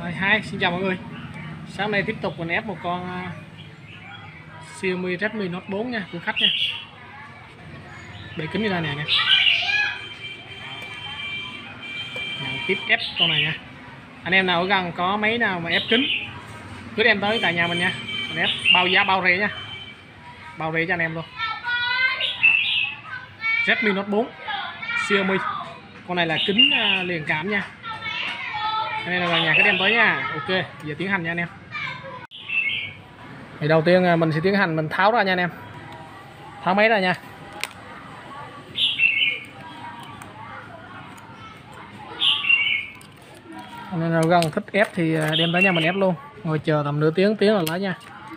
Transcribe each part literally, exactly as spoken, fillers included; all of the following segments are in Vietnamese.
Rồi, hai xin chào mọi người. Sáng nay tiếp tục mình ép một con uh, Xiaomi Redmi Note bốn nha, của khách nha. Bề kính như đây nè nè. Nhận tiếp ép con này nha. Anh em nào ở gần có máy nào mà ép kính cứ đem tới tại nhà mình nha. Mình ép bao giá bao rẻ nha. Bao rẻ cho anh em luôn. Redmi Note bốn Xiaomi. Con này là kính uh, liền cảm nha. Anh em là nhà cái đem tới nha. Ok, giờ tiến hành nha anh em. Thì đầu tiên mình sẽ tiến hành mình tháo ra nha anh em. Tháo máy ra nha. Anh em nào gần thích ép thì đem tới nhà mình ép luôn. Ngồi chờ tầm nửa tiếng tiếng là lấy nha.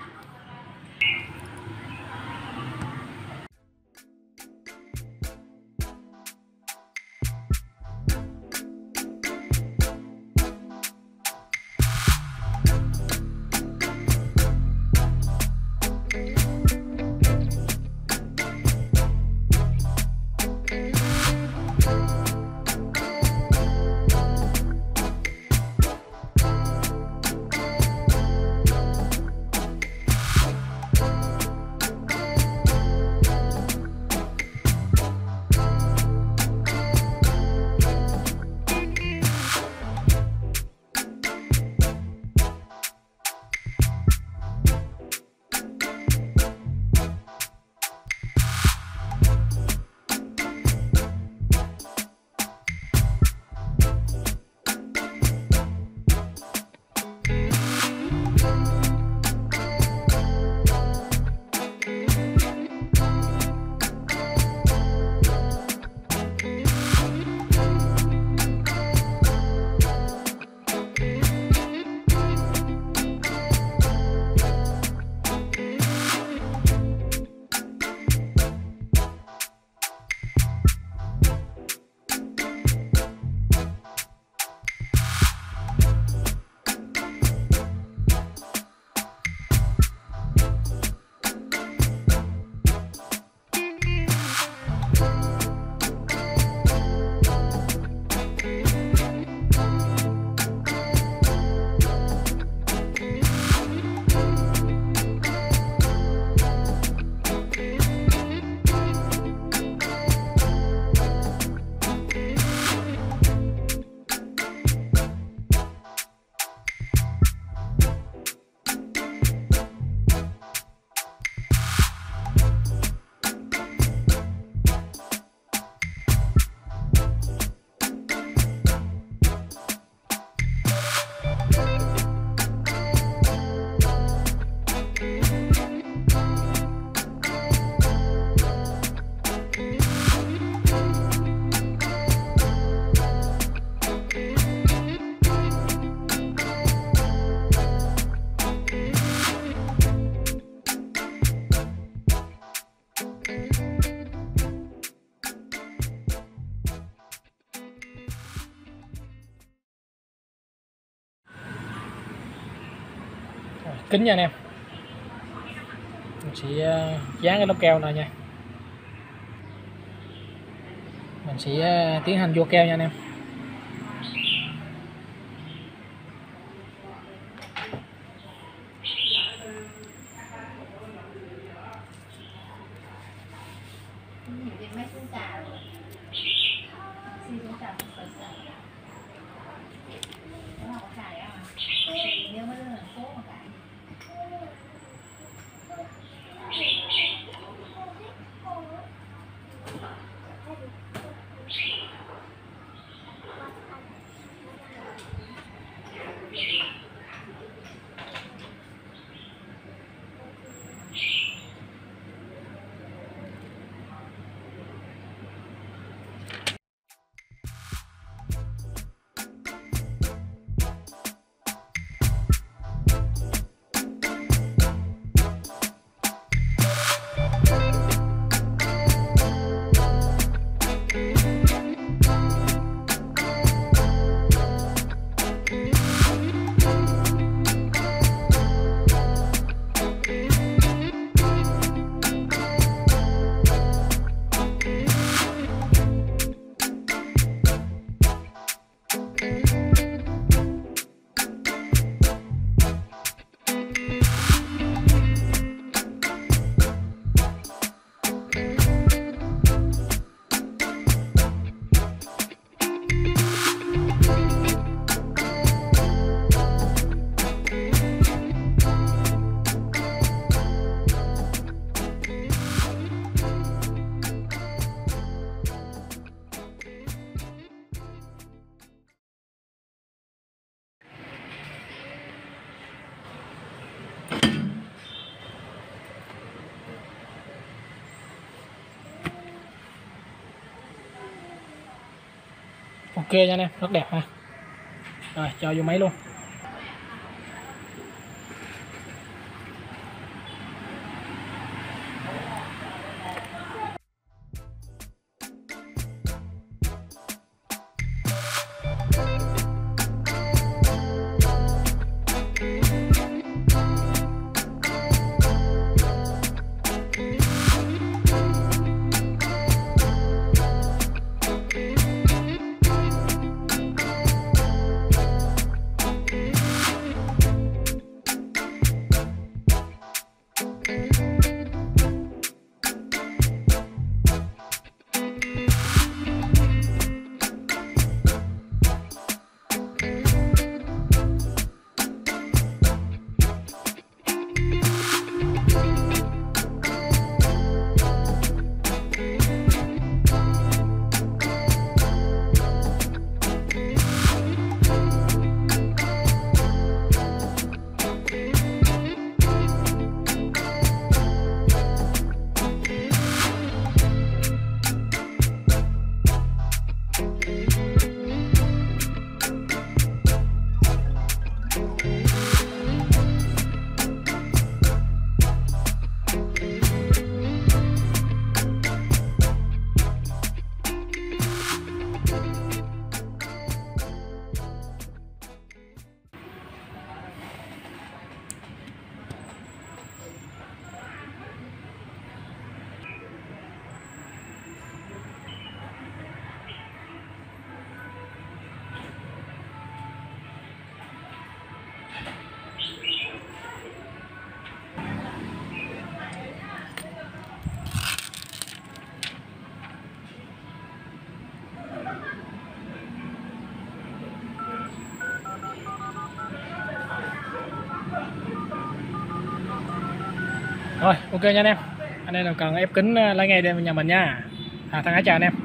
Kính nha anh em. Mình sẽ dán cái lớp keo này nha. Mình sẽ tiến hành vô keo nha anh em. Ok nha anh em, rất đẹp ha. Rồi cho vô máy luôn. Rồi ok nha anh em. Anh em nào cần ép kính lái nghe đem nhà mình nha. À, Thắng Hải chào anh em.